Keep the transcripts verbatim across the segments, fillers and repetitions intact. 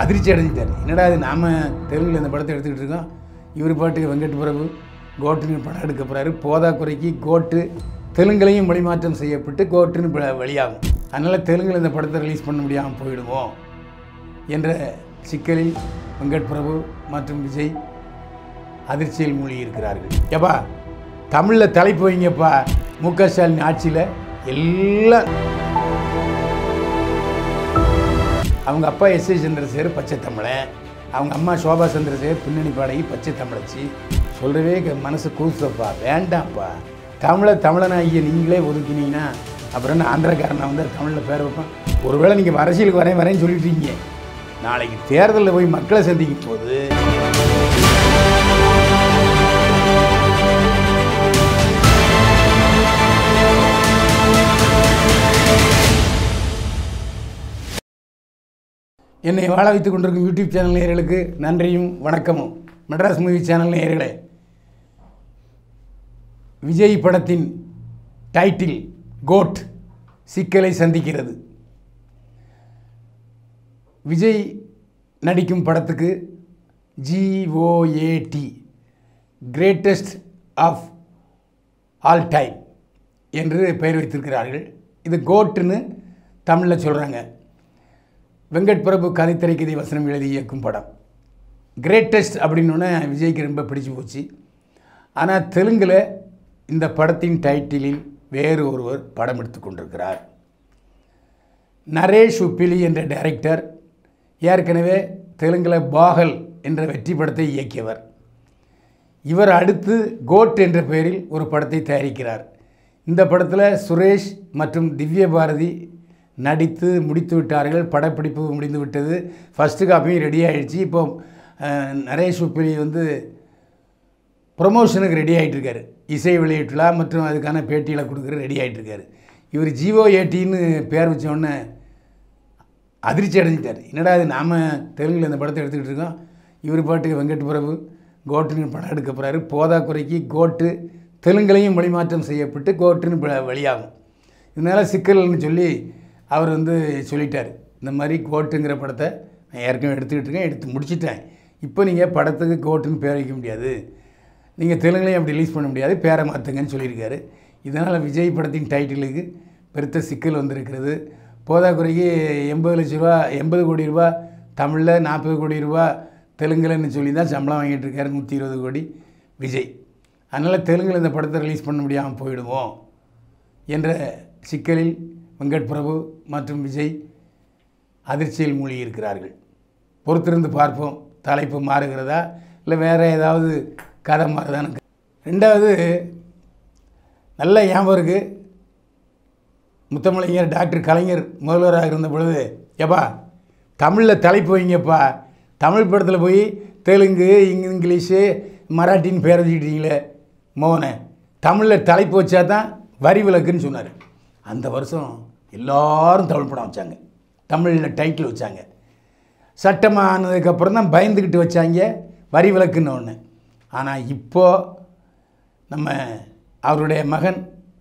அதிர்ச்சி அடைஞ்சிட்டார். என்னடா இது நாம் தெலுங்கில் இந்த படத்தை எடுத்துக்கிட்டு இருக்கோம், இவர் பாட்டுக்கு வெங்கட் பிரபு கோட்டுன்னு படம் எடுக்க போகிறாரு. போதா குறைக்கு கோட்டு தெலுங்குலையும் மொழிமாற்றம் செய்யப்பட்டு கோட்டுன்னு வெளியாகும். அதனால் தெலுங்கில் இந்த படத்தை ரிலீஸ் பண்ண முடியாமல் போயிடுவோம் என்ற சிக்கலில் வெங்கட் பிரபு மற்றும் விஜய் அதிர்ச்சியில் மூழ்கியிருக்கிறார்கள். எப்பா தமிழில் தலைப்பு வைங்கப்பா, மு க ஸ்டாலின் ஆட்சியில் எல்லாம். அவங்க அப்பா எஸ் ஏ சந்திரசேகர் பச்சை தமிழன், அவங்க அம்மா சோபா சந்திரசேகர் பின்னணி பாடகி பச்சை தமிழச்சி. சொல்கிறவே மனசு கூசுப்பா, வேண்டாம்ப்பா. தமிழை தமிழனாகிய நீங்களே ஒதுக்கினீங்கன்னா அப்புறம் என்ன ஆந்திரக்காரனை வந்து தமிழில் பேர் வைப்பான். ஒருவேளை நீங்கள் அரசியலுக்கு வரேன் வரேன்னு சொல்லிட்டீங்க, நாளைக்கு தேர்தலில் போய் மக்களை சந்திக்கும் போது என்னை வாழ வைத்துக் கொண்டிருக்கும் யூடியூப் சேனல் நேயர்களுக்கு நன்றியும் வணக்கமும். மெட்ராஸ் மூவி சேனல் நேயர்களே, விஜய் படத்தின் டைட்டில் கோட் சிக்கலை சந்திக்கிறது. விஜய் நடிக்கும் படத்துக்கு GOAT greatest of all time என்று பெயர் வைத்திருக்கிறார்கள். இது கோட்டுன்னு தமிழில் சொல்கிறாங்க. வெங்கட் பிரபு கதை திரைக்கதை வசனம் எழுதி இயக்கும் படம். கிரேட்டஸ்ட் அப்படின்னோடனே விஜய்க்கு ரொம்ப பிடிச்சி போச்சு. ஆனால் தெலுங்கில் இந்த படத்தின் டைட்டிலில் வேறு ஒருவர் படம் எடுத்து கொண்டிருக்கிறார். நரேஷ் உப்பிலி என்ற டைரக்டர் ஏற்கனவே தெலுங்கில் பாகல் என்ற வெற்றி படத்தை இயக்கியவர். இவர் அடுத்து கோட் என்ற பெயரில் ஒரு படத்தை தயாரிக்கிறார். இந்த படத்தில் சுரேஷ் மற்றும் திவ்ய பாரதி நடித்து முடித்து விட்டார்கள். படப்பிடிப்பு முடிந்து விட்டது. ஃபஸ்ட்டு காப்பியும் ரெடி ஆகிடுச்சு. இப்போ நரேஷ் உப்பிலி வந்து ப்ரொமோஷனுக்கு ரெடி ஆகிட்டுருக்காரு. இசை வெளியீட்டுலா மற்றும் அதுக்கான பேட்டியில் கொடுக்குற ரெடி ஆகிட்டுருக்காரு. இவர் ஜிஓ ஏடின்னு பேர் வச்சோடனே அதிர்ச்சி அடைஞ்சிட்டார். என்னடா இது நாம் தெலுங்கில் இந்த படத்தை எடுத்துக்கிட்டு இருக்கோம், இவர் பாட்டுக்கு வெங்கட் பிரபு கோட்டுன்னு படம் எடுக்க போகிறாரு. போதா குறைக்கு கோட்டு தெலுங்குலையும் மொழிமாற்றம் செய்யப்பட்டு கோட்டுன்னு வெளியாகும். இதனால் சிக்கல்னு சொல்லி அவர் வந்து சொல்லிட்டார். இந்த மாதிரி கோட்டுங்கிற படத்தை நான் ஏற்கனவே எடுத்துக்கிட்டு இருக்கேன், எடுத்து முடிச்சிட்டேன். இப்போ நீங்கள் படத்துக்கு கோட்டுன்னு பேர் வைக்க முடியாது, நீங்கள் தெலுங்குலையும் அப்படி ரிலீஸ் பண்ண முடியாது, பேரை மாற்றுங்கன்னு சொல்லியிருக்காரு. இதனால் விஜய் படத்தின் டைட்டிலுக்கு பெருத்த சிக்கல் வந்திருக்கிறது. போதாக்குறைக்கு எண்பது லட்ச ரூபா எண்பது கோடி ரூபா தமிழில், நாற்பது கோடி ரூபா தெலுங்குலன்னு சொல்லி தான் சம்பளம் வாங்கிட்டு இருக்காரு. நூற்றி இருபது கோடி விஜய். அதனால் தெலுங்கில் இந்த படத்தை ரிலீஸ் பண்ண முடியாமல் போயிடுவோம் என்ற சிக்கலில் வெங்கட் பிரபு மற்றும் விஜய் அதிர்ச்சியில் மூழ்கியிருக்கிறார்கள். பொறுத்திருந்து பார்ப்போம், தலைப்பு மாறுகிறதா இல்லை வேறு ஏதாவது கதை மாறுதான்னு. ரெண்டாவது, நல்ல ஞாபகம் இருக்குது, முத்தமிழறிஞர் டாக்டர் கலைஞர் முதல்வராக இருந்த பொழுது, எப்பா தமிழில் தலைப்பு வைங்கப்பா, தமிழ் படத்தில் போய் தெலுங்கு இங்கிலீஷு மராட்டின்னு பேர் வச்சுக்கிட்டீங்களே மோகனை, தமிழில் தலைப்பு வச்சா தான் வரி விலக்குன்னு சொன்னார். அந்த வருஷம் எல்லோரும் தமிழ் படம் வச்சாங்க, தமிழில் டைட்டில் வச்சாங்க. சட்டமாக ஆனதுக்கப்புறம் தான் பயந்துக்கிட்டு வச்சாங்க வரி விலக்குன்னு ஒன்று. ஆனால் இப்போது நம்ம அவருடைய மகன்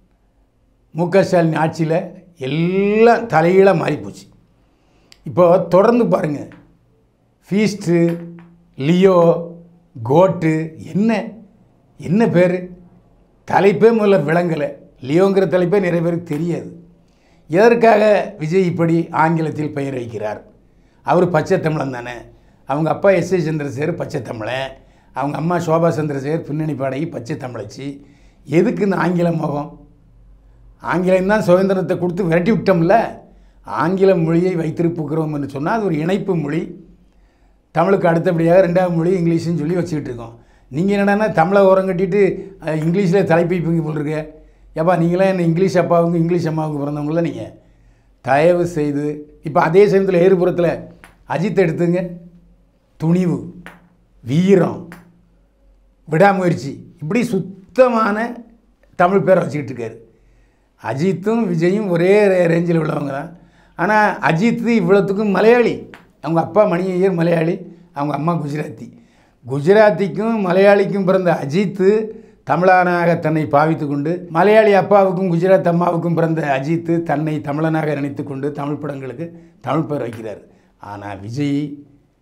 மு க ஸ்டாலின் ஆட்சியில் எல்லாம் தலையீழாக மாறிப்போச்சு. இப்போது தொடர்ந்து பாருங்கள், ஃபீஸ்ட்டு, லியோ, கோட்டு, என்ன என்ன பேர், தலைப்பே முதல்ல விளங்கலை. லியோங்கிற தலைப்பே நிறைய பேருக்கு தெரியாது. எதற்காக விஜய் இப்படி ஆங்கிலத்தில் பெயர் வைக்கிறார்? அவர் பச்சை தமிழன் தானே. அவங்க அப்பா எஸ் ஏ சந்திரசேகர் பச்சை தமிழன், அவங்க அம்மா சோபா சந்திரசேகர் பின்னணி பாடகி பச்சை தமிழச்சி. எதுக்கு இந்த ஆங்கில மோகம்? ஆங்கிலம் தான் சுதந்திரத்தை கொடுத்து விரட்டி விட்டோம்ல. ஆங்கில மொழியை வைத்திருப்புக்கிறோம் என்று சொன்னால் அது ஒரு இணைப்பு மொழி. தமிழுக்கு அடுத்தபடியாக ரெண்டாவது மொழி இங்கிலீஷ்னு சொல்லி வச்சுக்கிட்டு இருக்கோம். நீங்கள் என்னடானா தமிழை ஓரம் கட்டிட்டு இங்கிலீஷில் தலைப்பைப்பிங்க போல் இருக்க. எப்பா நீங்களாம் என்ன இங்கிலீஷ் அப்பாவுக்கு இங்கிலீஷ் அம்மாவுக்கு பிறந்தவங்கள நீங்கள் தயவு செய்து. இப்போ அதே சமயத்தில் ஏறுபுறத்தில் அஜித் எடுத்துங்க, துணிவு, வீரம், விடாமுயற்சி, இப்படி சுத்தமான தமிழ் பேரை வச்சுக்கிட்டு இருக்காரு. அஜித்தும் விஜயும் ஒரே ரேஞ்சில் உள்ளவங்க தான். ஆனால் அஜித் இவ்வளோத்துக்கும் மலையாளி. அவங்க அப்பா மணி ஐயர் மலையாளி, அவங்க அம்மா குஜராத்தி. குஜராத்திக்கும் மலையாளிக்கும் பிறந்த அஜித்து தமிழனாக தன்னை பாவித்து கொண்டு, மலையாளி அப்பாவுக்கும் குஜராத் அம்மாவுக்கும் பிறந்த அஜித்து தன்னை தமிழனாக நினைத்து கொண்டு தமிழ் படங்களுக்கு தமிழ் பேர் வைக்கிறார். ஆனால் விஜய்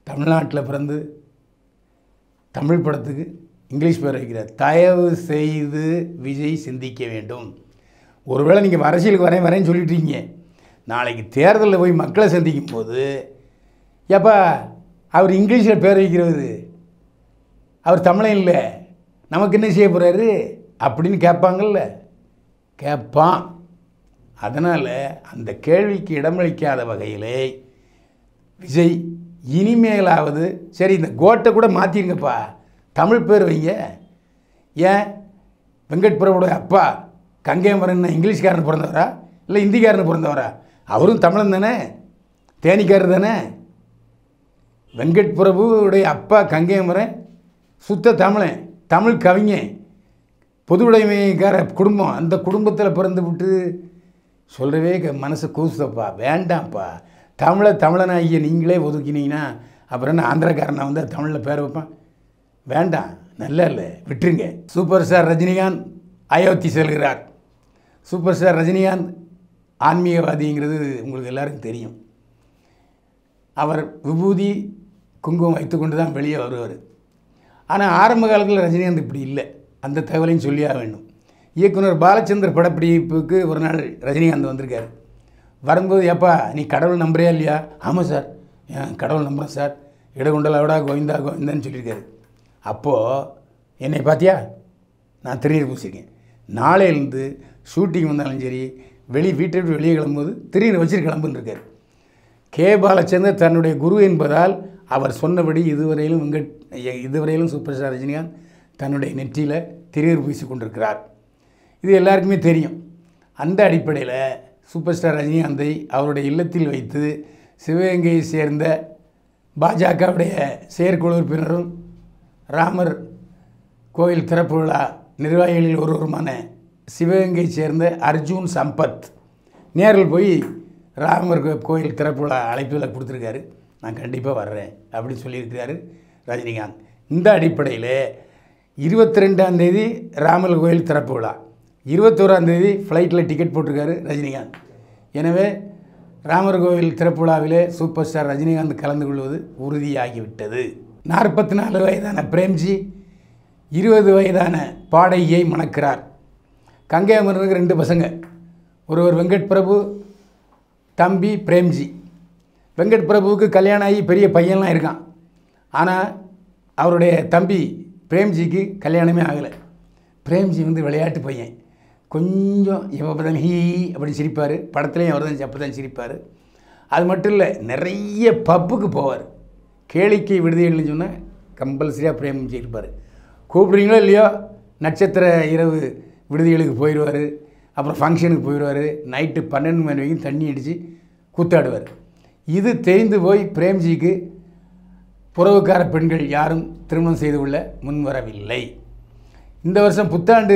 தமிழ்நாட்டில் பிறந்து தமிழ் படத்துக்கு இங்கிலீஷ் பேர் வைக்கிறார். தயவு செய்து விஜய் சிந்திக்க வேண்டும். ஒருவேளை நீங்கள் அரசியலுக்கு வரேன் வரேன்னு சொல்லிட்டீங்க, நாளைக்கு தேர்தலில் போய் மக்களை சந்திக்கும் போது ஏப்பா அவர் இங்கிலீஷில் பேர் வைக்கிறது, அவர் தமிழன் இல்லை, நமக்கு என்ன செய்ய போகிறாரு அப்படின்னு கேட்பாங்கள்ல, கேட்பான். அதனால் அந்த கேள்விக்கு இடமளிக்காத வகையிலே விஜய் இனிமேலாவது சரி இந்த கோட்டை கூட மாற்றிருங்கப்பா, தமிழ் பேர் வைங்க. ஏன் வெங்கட் பிரபுடைய அப்பா கங்கைமரன் இங்கிலீஷ்காரன் பிறந்தவரா இல்லை இந்திக்காரன் பிறந்தவரா? அவரும் தமிழன் தானே, தேனிக்காரர் தானே. வெங்கட் பிரபுடைய அப்பா கங்கைமரன் சுத்த தமிழன், தமிழ் கவிஞன், பொது உடைமைக்கார குடும்பம். அந்த குடும்பத்தில் பிறந்து விட்டு சொல்கிறவே மனசு கூசுதப்பா, வேண்டாம்ப்பா. தமிழை தமிழனாகிய நீங்களே ஒதுக்கினீங்கன்னா அப்புறம் என்ன ஆந்திரக்காரனை வந்து தமிழில் பேர் வைப்பான்? வேண்டாம், நல்லா இல்லை, விட்டுருங்க. சூப்பர் ஸ்டார் ரஜினிகாந்த் அயோத்தி செல்கிறார். சூப்பர் ஸ்டார் ரஜினிகாந்த் ஆன்மீகவாதிங்கிறது உங்களுக்கு எல்லாருக்கும் தெரியும். அவர் விபூதி குங்குமம் வைத்து கொண்டு தான் வெளியே வருவார். ஆனால் ஆரம்ப காலத்தில் ரஜினிகாந்த் இப்படி இல்லை, அந்த தகவலையும் சொல்லியாக வேண்டும். இயக்குனர் பாலச்சந்தர் படப்பிடிப்புக்கு ஒரு நாள் ரஜினிகாந்த் வந்திருக்கார். வரும்போது எப்பா நீ கடவுள் நம்புறியா இல்லையா? ஆமாம் சார், ஏன் கடவுள் நம்புகிறேன் சார், இடகுண்டலாவிடா கோவிந்தா கோவிந்தான்னு சொல்லியிருக்காரு. அப்போது என்னை பார்த்தியா, நான் திருநீர் பூசிருக்கேன். நாளையிலேருந்து ஷூட்டிங் வந்தாலும் சரி, வெளி வீட்டை விட்டு வெளியே கிளம்பும்போது திருநீர் வச்சுட்டு கிளம்புன்னு இருக்கார். கே பாலச்சந்தர் தன்னுடைய குரு என்பதால் அவர் சொன்னபடி இதுவரையிலும் வெங்கட் இதுவரையிலும் சூப்பர் ஸ்டார் ரஜினிகாந்த் தன்னுடைய நெற்றியில் திருநீர் பூசி கொண்டிருக்கிறார். இது எல்லாருக்குமே தெரியும். அந்த அடிப்படையில் சூப்பர் ஸ்டார் ரஜினிகாந்தை அவருடைய இல்லத்தில் வைத்து சிவகங்கையை சேர்ந்த பாஜகவுடைய செயற்குழு உறுப்பினரும் ராமர் கோயில் திறப்பு விழா நிர்வாகிகளில் ஒருவருமான சிவகங்கை சேர்ந்த அர்ஜுன் சம்பத் நேரில் போய் ராமர் கோயில் திறப்பு விழா அழைப்பில் கொடுத்துருக்காரு. நான் கண்டிப்பாக வர்றேன் அப்படின்னு சொல்லியிருக்கிறாரு ரஜினிகாந்த். இந்த அடிப்படையில் இருபத்தி ரெண்டாம் தேதி ராமர் கோயில் திறப்பு விழா, இருபத்தோராம் தேதி ஃப்ளைட்டில் டிக்கெட் போட்டிருக்காரு ரஜினிகாந்த். எனவே ராமர் கோவில் திறப்பு விழாவிலே சூப்பர் ஸ்டார் ரஜினிகாந்த் கலந்து கொள்வது உறுதியாகிவிட்டது. நாற்பத்தி நாலு வயதான பிரேம்ஜி இருபது வயதான பாடகியை மணக்கிறார். கங்கை அமரனுக்கு ரெண்டு பசங்க, ஒருவர் வெங்கட் பிரபு, தம்பி பிரேம்ஜி. வெங்கட் பிரபுவுக்கு கல்யாணம் ஆகி பெரிய பையன்லாம் இருக்கான். ஆனால் அவருடைய தம்பி பிரேம்ஜிக்கு கல்யாணமே ஆகலை. பிரேம்ஜி வந்து விளையாட்டு பையன், கொஞ்சம் எப்போ தான் ஹீ அப்படி சிரிப்பார். படத்துலேயும் அவர் தான் அப்போ தான் சிரிப்பார். அது மட்டும் இல்லை, நிறைய பப்புக்கு போவார். கேளிக்கை விடுதிகள்னு சொன்னால் கம்பல்சரியாக பிரேம்ஜி இருப்பார். கூப்பிடுறீங்களோ இல்லையோ நட்சத்திர இரவு விடுதிகளுக்கு போயிடுவார். அப்புறம் ஃபங்க்ஷனுக்கு போயிடுவார். நைட்டு பன்னெண்டு மணி வரைக்கும் தண்ணி அடித்து கூத்தாடுவார். இது தெரிந்து போய் பிரேம்ஜிக்கு புறவுக்கார பெண்கள் யாரும் திருமணம் செய்து கொள்ள முன்வரவில்லை. இந்த வருஷம் புத்தாண்டு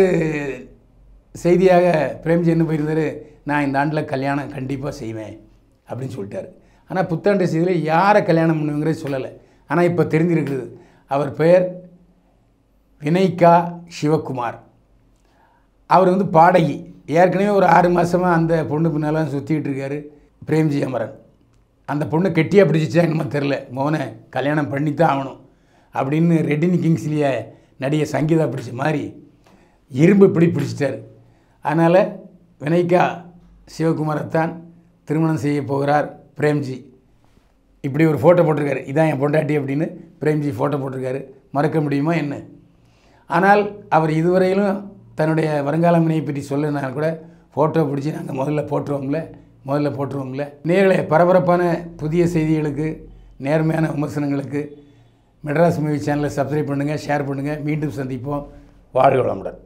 செய்தியாக பிரேம்ஜி என்ன போயிருந்தார், நான் இந்த ஆண்டில் கல்யாணம் கண்டிப்பாக செய்வேன் அப்படின்னு சொல்லிட்டார். ஆனால் புத்தாண்டு செய்தியில் யாரை கல்யாணம் பண்ணுங்கிறது சொல்லலை. ஆனால் இப்போ தெரிஞ்சிருக்கிறது, அவர் பெயர் வினைகா சிவகுமார். அவர் வந்து பாடகி. ஏற்கனவே ஒரு ஆறு மாதமாக அந்த பொண்ணு பின்னாலாம் சுற்றிக்கிட்டு இருக்கார் பிரேம்ஜி அமரன். அந்த பொண்ணு கெட்டியாக பிடிச்சிச்சா என்னமோ தெரில, மோனை கல்யாணம் பண்ணித்தான் ஆகணும் அப்படின்னு ரெட்டினி கிங்ஸ்லியை நடிகை சங்கீதா பிடிச்ச மாதிரி இரும்பு பிடி பிடிச்சிட்டார். அதனால் வினைகா சிவகுமாரைத்தான் திருமணம் செய்ய போகிறார் பிரேம்ஜி. இப்படி ஒரு ஃபோட்டோ போட்டிருக்காரு, இதான் என் பொண்டாட்டி அப்படின்னு பிரேம்ஜி ஃபோட்டோ போட்டிருக்காரு. மறக்க முடியுமா என்ன? ஆனால் அவர் இதுவரையிலும் தன்னுடைய வருங்கால மனையை பற்றி சொல்லனால கூட ஃபோட்டோ பிடிச்சி நாங்கள் முதல்ல போட்டுருவோம்ல முதல்ல போட்டுருவோம்ல நேர்களை பரபரப்பான புதிய செய்திகளுக்கு, நேர்மையான விமர்சனங்களுக்கு மெட்ராஸ் மூவி சேனலை சப்ஸ்கிரைப் பண்ணுங்கள், ஷேர் பண்ணுங்கள். மீண்டும் சந்திப்போம். வாழ்க வளமுடன்.